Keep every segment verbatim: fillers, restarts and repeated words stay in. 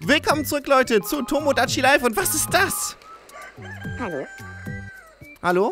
Willkommen zurück, Leute, zu Tomodachi Live. Und was ist das? Hallo? Hallo?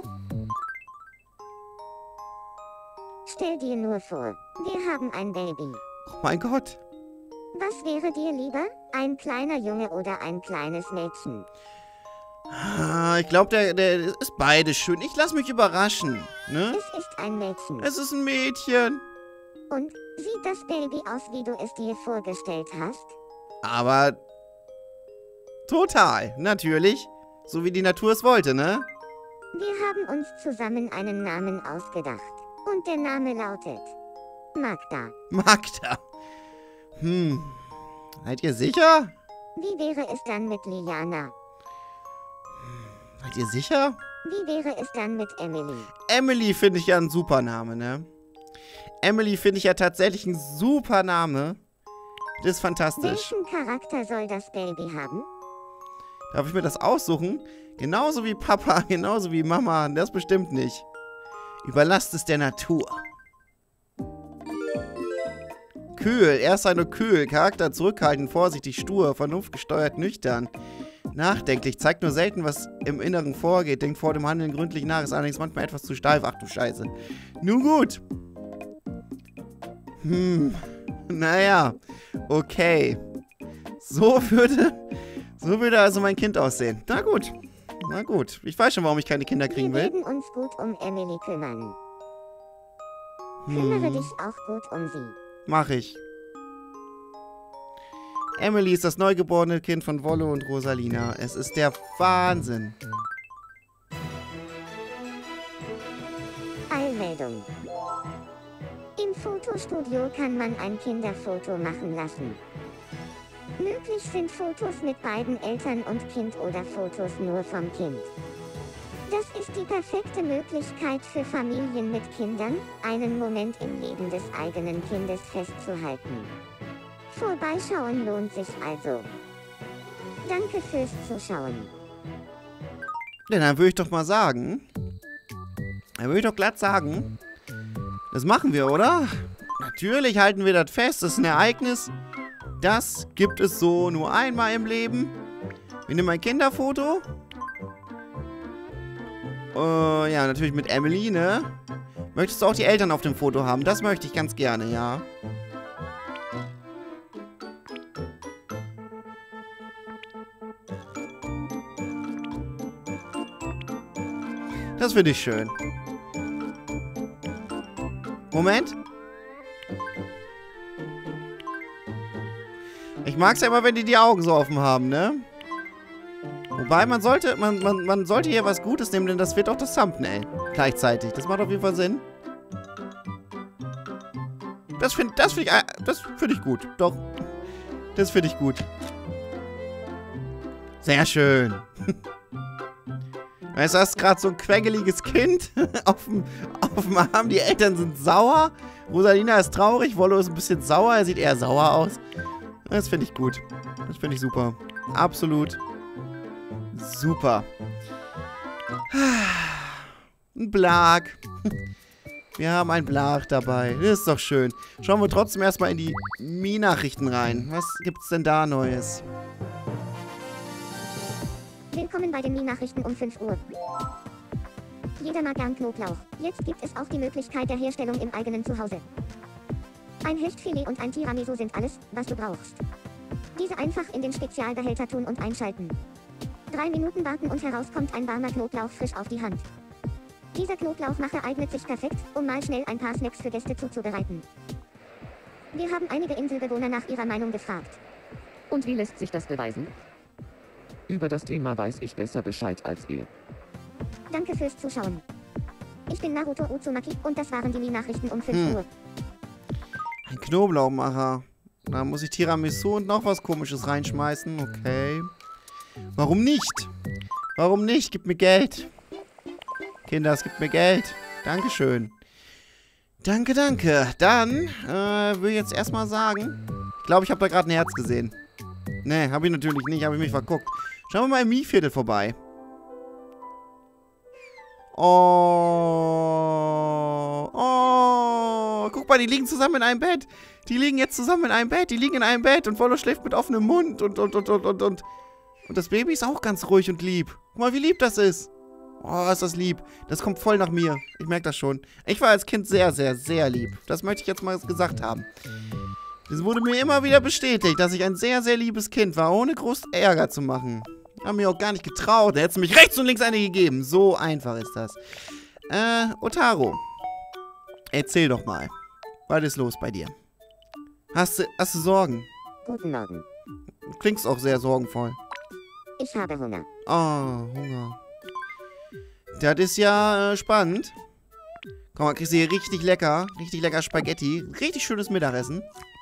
Stell dir nur vor, wir haben ein Baby. Oh mein Gott. Was wäre dir lieber? Ein kleiner Junge oder ein kleines Mädchen? Ah, ich glaube, der, der ist beides schön. Ich lasse mich überraschen. Ne? Es ist ein Mädchen. Es ist ein Mädchen. Und sieht das Baby aus, wie du es dir vorgestellt hast? Aber total, natürlich. So wie die Natur es wollte, ne? Wir haben uns zusammen einen Namen ausgedacht. Und der Name lautet Magda. Magda. Hm. Seid ihr sicher? Wie wäre es dann mit Liana? Seid ihr sicher? Wie wäre es dann mit Emily? Emily finde ich ja ein super Name, ne? Emily finde ich ja tatsächlich ein super Name. Das ist fantastisch. Welchen Charakter soll das Baby haben? Darf ich mir das aussuchen? Genauso wie Papa, genauso wie Mama. Das bestimmt nicht. Überlasst es der Natur. Kühl. Er sei nur kühl. Charakter zurückhaltend, vorsichtig, stur, vernunftgesteuert, nüchtern. Nachdenklich. Zeigt nur selten, was im Inneren vorgeht. Denkt vor dem Handeln gründlich nach. Ist allerdings manchmal etwas zu steif. Ach du Scheiße. Nun gut. Hm. Naja. Okay. So würde... So würde also mein Kind aussehen. Na gut. Na gut. Ich weiß schon, warum ich keine Kinder kriegen Wir will. werden uns gut um Emily kümmern. Hm. Kümmere dich auch gut um sie. Mach ich. Emily ist das neugeborene Kind von Wolle und Rosalina. Es ist der Wahnsinn. Eilmeldung. Im Fotostudio kann man ein Kinderfoto machen lassen. Möglich sind Fotos mit beiden Eltern und Kind oder Fotos nur vom Kind. Das ist die perfekte Möglichkeit für Familien mit Kindern, einen Moment im Leben des eigenen Kindes festzuhalten. Vorbeischauen lohnt sich also. Danke fürs Zuschauen. Ja, dann würde ich doch mal sagen. Dann würde ich doch glatt sagen. Das machen wir, oder? Natürlich halten wir das fest. Das ist ein Ereignis. Das gibt es so nur einmal im Leben. Wir nehmen ein Kinderfoto. Äh, ja, natürlich mit Emily, ne? Möchtest du auch die Eltern auf dem Foto haben? Das möchte ich ganz gerne, ja. Das finde ich schön. Moment. Ich mag es ja immer, wenn die die Augen so offen haben, ne? Wobei, man sollte, man, man, man sollte hier was Gutes nehmen, denn das wird auch das Thumbnail gleichzeitig. Das macht auf jeden Fall Sinn. Das finde das find ich, das find ich gut. Doch. Das finde ich gut. Sehr schön. Weißt du, hast gerade so ein quengeliges Kind auf dem, auf dem Arm. Die Eltern sind sauer. Rosalina ist traurig. Wollo ist ein bisschen sauer. Er sieht eher sauer aus. Das finde ich gut. Das finde ich super. Absolut super. Ein Blag. Wir haben ein Blag dabei. Das ist doch schön. Schauen wir trotzdem erstmal in die Mi-Nachrichten rein. Was gibt's denn da Neues? Willkommen bei den Mi-Nachrichten um fünf Uhr. Jeder mag gern Knoblauch. Jetzt gibt es auch die Möglichkeit der Herstellung im eigenen Zuhause. Ein Hechtfilet und ein Tiramisu sind alles, was du brauchst. Diese einfach in den Spezialbehälter tun und einschalten. Drei Minuten warten und heraus kommt ein warmer Knoblauch frisch auf die Hand. Dieser Knoblauchmacher eignet sich perfekt, um mal schnell ein paar Snacks für Gäste zuzubereiten. Wir haben einige Inselbewohner nach ihrer Meinung gefragt. Und wie lässt sich das beweisen? Über das Thema weiß ich besser Bescheid als ihr. Danke fürs Zuschauen. Ich bin Naruto Uzumaki und das waren die Mi-Nachrichten um fünf Hm. Uhr. Ein Knoblauchmacher. Da muss ich Tiramisu und noch was Komisches reinschmeißen. Okay. Warum nicht? Warum nicht? Gib mir Geld. Kinder, es gibt mir Geld. Dankeschön. Danke, danke. Dann äh, will ich jetzt erstmal sagen, ich glaube, ich habe da gerade ein Herz gesehen. Nee, habe ich natürlich nicht. Habe ich mich verguckt. Schauen wir mal im Mi-Viertel vorbei. Oh. Oh. Guck mal, die liegen zusammen in einem Bett. Die liegen jetzt zusammen in einem Bett. Die liegen in einem Bett und Wollo schläft mit offenem Mund und, und, und, und, und, und. Und das Baby ist auch ganz ruhig und lieb. Guck mal, wie lieb das ist. Oh, ist das lieb. Das kommt voll nach mir. Ich merke das schon. Ich war als Kind sehr, sehr, sehr lieb. Das möchte ich jetzt mal gesagt haben. Es wurde mir immer wieder bestätigt, dass ich ein sehr, sehr liebes Kind war, ohne groß Ärger zu machen. Haben mir auch gar nicht getraut. Da hättest du mich rechts und links eine gegeben. So einfach ist das. Äh, Otaro. Erzähl doch mal. Was ist los bei dir? Hast du, hast du Sorgen? Guten Morgen. Du klingst auch sehr sorgenvoll. Ich habe Hunger. Oh, Hunger. Das ist ja äh, spannend. Komm mal, kriegst du hier richtig lecker. Richtig lecker Spaghetti. Richtig schönes Mittagessen.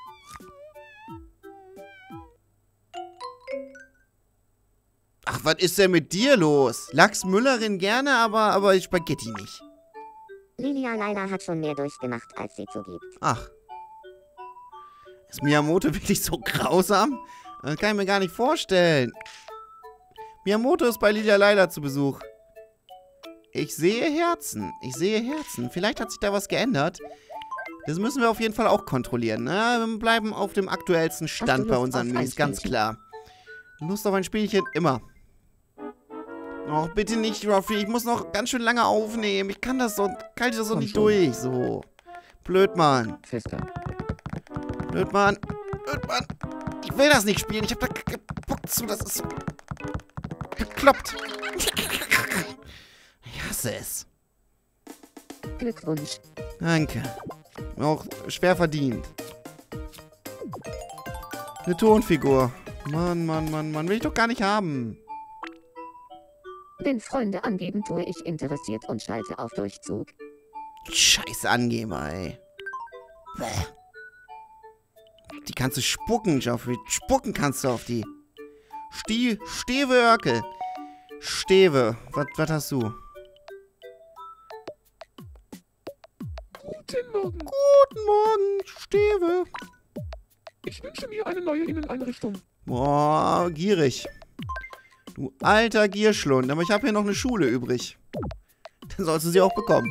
Ach, was ist denn mit dir los? Lachsmüllerin gerne, aber, aber Spaghetti nicht. Lilia Laila hat schon mehr durchgemacht, als sie zugibt. Ach. Ist Miyamoto wirklich so grausam? Das kann ich mir gar nicht vorstellen. Miyamoto ist bei Lilia Laila zu Besuch. Ich sehe Herzen. Ich sehe Herzen. Vielleicht hat sich da was geändert. Das müssen wir auf jeden Fall auch kontrollieren. Ne? Wir bleiben auf dem aktuellsten Stand bei unseren Minis, ganz klar. Lust auf ein Spielchen? Immer. Och, bitte nicht, Ruffy. Ich muss noch ganz schön lange aufnehmen. Ich kann das so, kann ich das so nicht durch. So. Blöd, Mann. Fester. Blöd, Mann. Blöd, Mann. Ich will das nicht spielen. Ich hab da keinen Bock zu. Das ist so bekloppt. Ich hasse es. Glückwunsch. Danke. Auch schwer verdient. Eine Tonfigur. Mann, Mann, Mann, Mann. Will ich doch gar nicht haben. Wenn Freunde angeben, tue ich interessiert und schalte auf Durchzug. Scheiß Angeber, ey. Bäh. Die kannst du spucken, Geoffrey. Spucken kannst du auf die. Stie Stewe Örkel. Stewe. Was, was hast du? Guten Morgen. Guten Morgen, Stewe. Ich wünsche mir eine neue Inneneinrichtung. Boah, gierig. Du alter Gierschlund. Aber ich habe hier noch eine Schule übrig. Dann sollst du sie auch bekommen.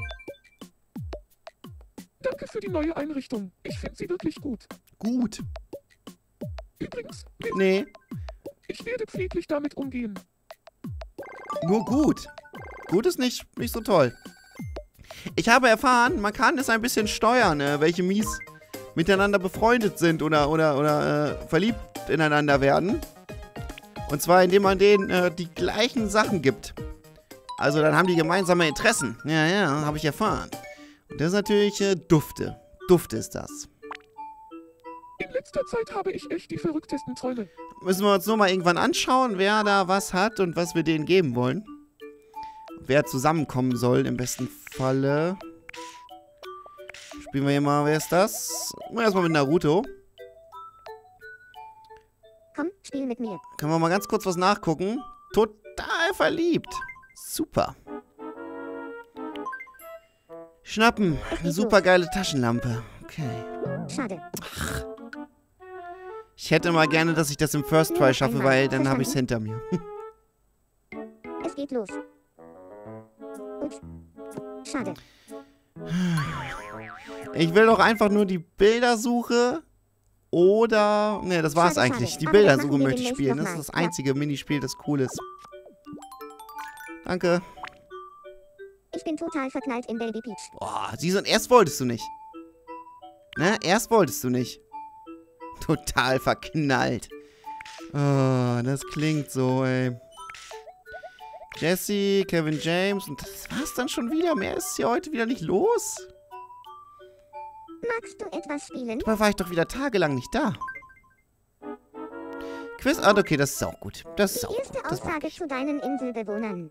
Danke für die neue Einrichtung. Ich finde sie wirklich gut. Gut. Übrigens, Nee, ich werde pfleglich damit umgehen. nur gut. Gut ist nicht, nicht so toll. Ich habe erfahren, man kann es ein bisschen steuern, äh, welche Mies miteinander befreundet sind oder, oder, oder äh, verliebt ineinander werden. Und zwar, indem man denen äh, die gleichen Sachen gibt. Also dann haben die gemeinsame Interessen. Ja, ja, habe ich erfahren. Und das ist natürlich äh, Dufte. Dufte ist das. In letzter Zeit habe ich echt die verrücktesten Träume. Müssen wir uns nur mal irgendwann anschauen, wer da was hat und was wir denen geben wollen. Wer zusammenkommen soll im besten Falle. Spielen wir hier mal, wer ist das? Erstmal mit Naruto. Komm, spiel mit mir. Können wir mal ganz kurz was nachgucken? Total verliebt. Super. Schnappen. Eine super geile Taschenlampe. Okay. Schade. Ich hätte mal gerne, dass ich das im First Try schaffe, weil dann habe ich es hinter mir. Es geht los. Ups. Schade. Ich will doch einfach nur die Bildersuche oder... Ne, das war's Schade, eigentlich. schade. Die Aber das Bildersuche machen wir möchte ich demnächst spielen. noch Das ist mal. das einzige Minispiel, das cool ist. Danke. Ich bin total verknallt in Baby Peach. Boah, siehst du, erst wolltest du nicht. Ne, erst wolltest du nicht. Total verknallt. Oh, das klingt so, ey. Jesse, Kevin James und das war's dann schon wieder. Mehr ist hier heute wieder nicht los. Magst du etwas spielen? Dabei war ich doch wieder tagelang nicht da. Quiz, ah, okay, das ist auch gut. Das ist Die auch erste gut. Das mag Aussage ich. zu deinen Inselbewohnern.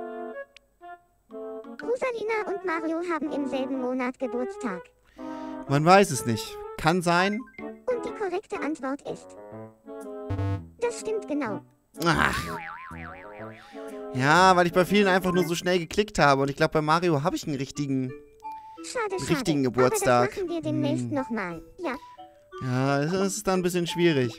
Rosalina und Mario haben im selben Monat Geburtstag. Man weiß es nicht. Kann sein. Und die korrekte Antwort ist... Das stimmt genau. Ach. Ja, weil ich bei vielen einfach nur so schnell geklickt habe. Und ich glaube, bei Mario habe ich einen richtigen... Schade, schade. Richtigen Geburtstag. Aber das machen wir demnächst Hm. nochmal. Ja. Ja, das ist dann ein bisschen schwierig.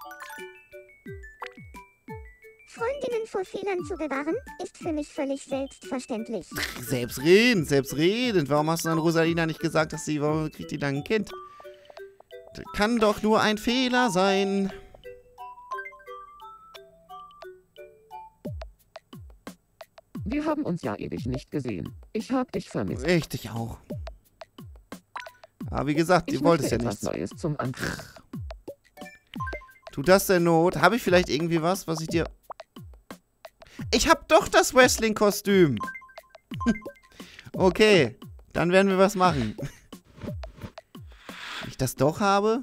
Freundinnen vor Fehlern zu bewahren, ist für mich völlig selbstverständlich. Selbstredend, selbstredend. Warum hast du dann Rosalina nicht gesagt, dass sie... Warum kriegt die dann ein Kind? Das kann doch nur ein Fehler sein. Wir haben uns ja ewig nicht gesehen. Ich hab dich vermisst. Richtig auch. Aber wie gesagt, Ich ihr wolltet ja möchte nichts. etwas Neues zum Anziehen. Tut das denn Not? Habe ich vielleicht irgendwie was, was ich dir... Ich hab doch das Wrestling-Kostüm. Okay, dann werden wir was machen. Wenn ich das doch habe...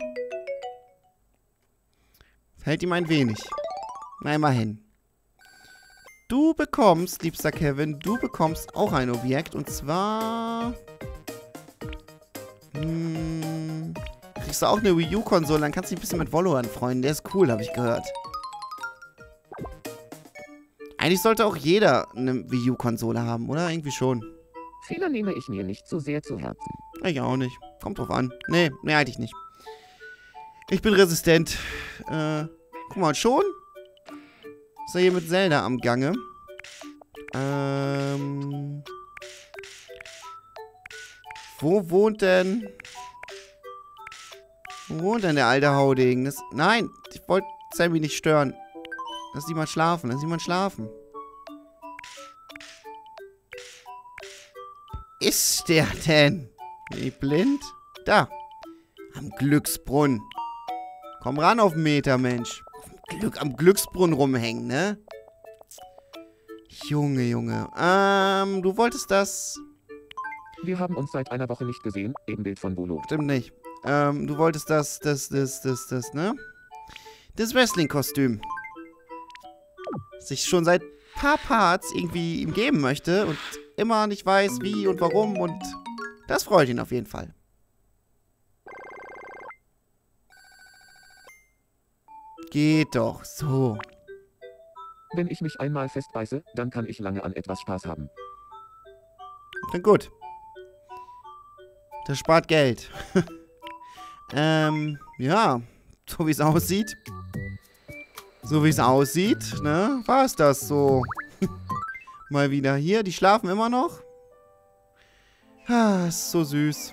Fällt ihm ein wenig. Na, immerhin. Du bekommst, liebster Kevin, du bekommst auch ein Objekt. Und zwar... Hm, kriegst du auch eine Wii U-Konsole, dann kannst du dich ein bisschen mit Volo anfreunden. Der ist cool, habe ich gehört. Eigentlich sollte auch jeder eine Wii U-Konsole haben, oder? Irgendwie schon. Fehler nehme ich mir nicht so sehr zu Herzen. Ich auch nicht. Kommt drauf an. Nee, nee, eigentlich nicht. Ich bin resistent. Äh, guck mal, schon? Ist er hier mit Zelda am Gange? Ähm... Wo wohnt denn... Wo wohnt denn der alte Haudegen? Das, nein, ich wollte Sammy nicht stören. Lass ihn mal schlafen, lass ihn mal schlafen. Ist der denn? Wie blind? Da. Am Glücksbrunnen. Komm ran auf den Meter, Mensch. Glück, am Glücksbrunnen rumhängen, ne? Junge, Junge. Ähm, du wolltest das... Wir haben uns seit einer Woche nicht gesehen. Ebenbild von Bolo. Stimmt nicht. Ähm, du wolltest das, das, das, das, das, ne? Das Wrestling-Kostüm. Das ich schon seit paar Parts irgendwie ihm geben möchte und immer nicht weiß, wie und warum und das freut ihn auf jeden Fall. Geht doch, so. Wenn ich mich einmal festbeiße, dann kann ich lange an etwas Spaß haben. Dann gut. Das spart Geld. ähm, ja. So wie es aussieht. So wie es aussieht, ne? War es das so. Mal wieder hier. Die schlafen immer noch. Ah, ist so süß.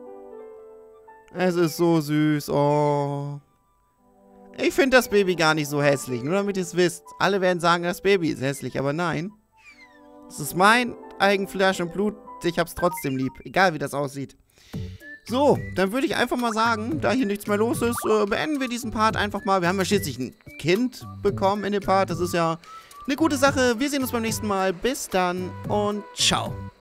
Es ist so süß. Oh. Ich finde das Baby gar nicht so hässlich. Nur damit ihr es wisst. Alle werden sagen, das Baby ist hässlich. Aber nein. Es ist mein Eigenfleisch und Blut. Ich hab's trotzdem lieb. Egal, wie das aussieht. So, dann würde ich einfach mal sagen, da hier nichts mehr los ist, äh, beenden wir diesen Part einfach mal. Wir haben ja schließlich ein Kind bekommen in dem Part. Das ist ja eine gute Sache. Wir sehen uns beim nächsten Mal. Bis dann und ciao.